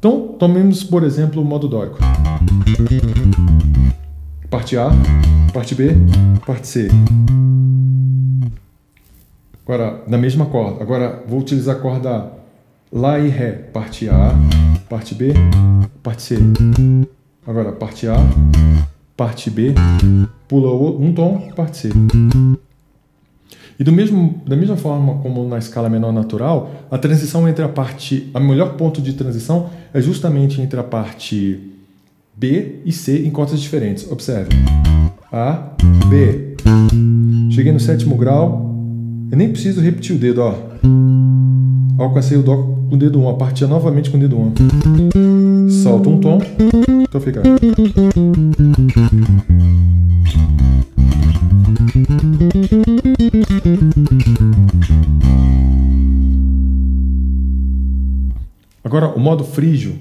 Então, tomemos, por exemplo, o modo dórico. Parte A, parte B, parte C. Agora, na mesma corda. Agora, vou utilizar a corda Lá e Ré. Parte A, parte B, parte C. Agora, parte A, parte B, pula um tom, parte C. E da mesma forma como na escala menor natural, a transição entre o melhor ponto de transição é justamente entre a parte B e C em cordas diferentes. Observe. A, B. Cheguei no 7º grau, eu nem preciso repetir o dedo, ó. Alcancei o Dó com o dedo 1, a parte A novamente com o dedo 1. Solto um tom, então fica. Agora, o modo frígio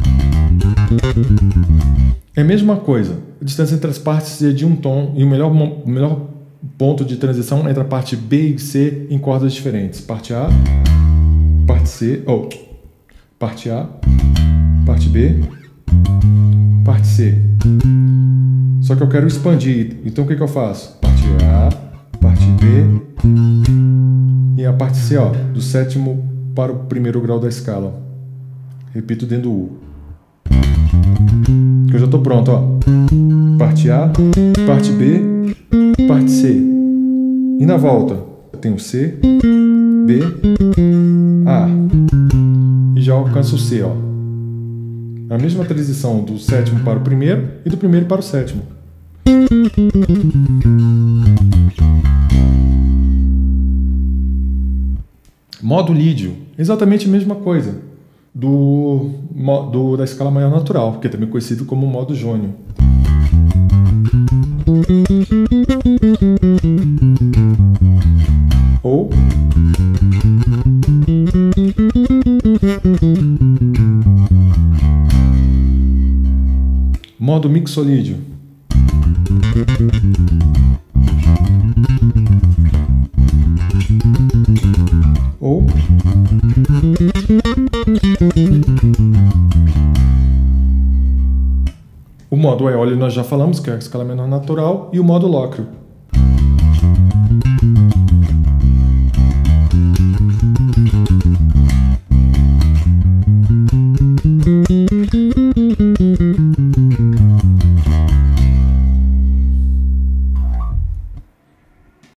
é a mesma coisa. A distância entre as partes é de um tom e o melhor ponto de transição entre a parte B e C em cordas diferentes. Parte A, parte C, parte A, parte B, parte C. Só que eu quero expandir, então o que eu faço? Parte A, parte B e a parte C, ó, do 7º para o 1º grau da escala. Repito dentro do U. Que eu já estou pronto, ó. Parte A, parte B, parte C. E na volta, eu tenho C, B, A. E já alcanço o C, ó. A mesma transição do 7º para o 1º e do 1º para o 7º. Modo lídio, exatamente a mesma coisa da escala maior natural, que é também conhecido como modo jônio. Ou modo mixolídio. Ou o modo eólio nós já falamos, que é a escala menor natural, e o modo lócreo.